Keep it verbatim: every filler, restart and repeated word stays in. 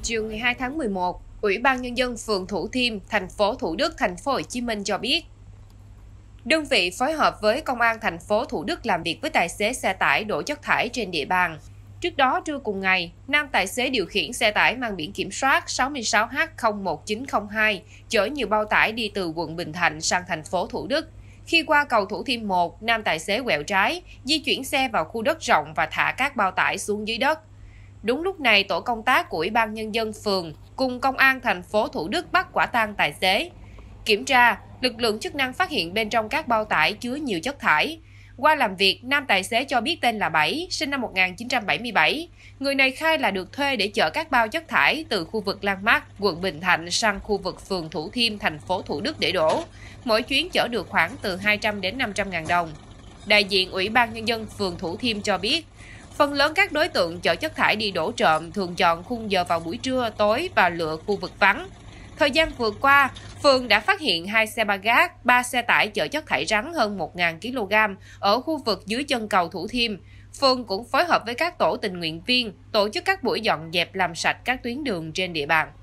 Chiều ngày hai tháng mười một, Ủy ban Nhân dân phường Thủ Thiêm, thành phố Thủ Đức, thành phố Hồ Chí Minh cho biết, đơn vị phối hợp với Công an thành phố Thủ Đức làm việc với tài xế xe tải đổ chất thải trên địa bàn. Trước đó, trưa cùng ngày, nam tài xế điều khiển xe tải mang biển kiểm soát sáu sáu H không một chín không hai chở nhiều bao tải đi từ quận Bình Thạnh sang thành phố Thủ Đức. Khi qua cầu Thủ Thiêm một, nam tài xế quẹo trái, di chuyển xe vào khu đất rộng và thả các bao tải xuống dưới đất. Đúng lúc này, tổ công tác của Ủy ban Nhân dân phường cùng Công an thành phố Thủ Đức bắt quả tang tài xế. Kiểm tra, lực lượng chức năng phát hiện bên trong các bao tải chứa nhiều chất thải. Qua làm việc, nam tài xế cho biết tên là Bảy, sinh năm một nghìn chín trăm bảy mươi bảy. Người này khai là được thuê để chở các bao chất thải từ khu vực Landmark, quận Bình Thạnh sang khu vực phường Thủ Thiêm, thành phố Thủ Đức để đổ. Mỗi chuyến chở được khoảng từ hai trăm đến năm trăm ngàn đồng. Đại diện Ủy ban Nhân dân phường Thủ Thiêm cho biết, phần lớn các đối tượng chở chất thải đi đổ trộm thường chọn khung giờ vào buổi trưa, tối và lựa khu vực vắng. Thời gian vừa qua, phường đã phát hiện hai xe ba gác, ba xe tải chở chất thải rắn hơn một nghìn ki lô gam ở khu vực dưới chân cầu Thủ Thiêm. Phường cũng phối hợp với các tổ tình nguyện viên tổ chức các buổi dọn dẹp làm sạch các tuyến đường trên địa bàn.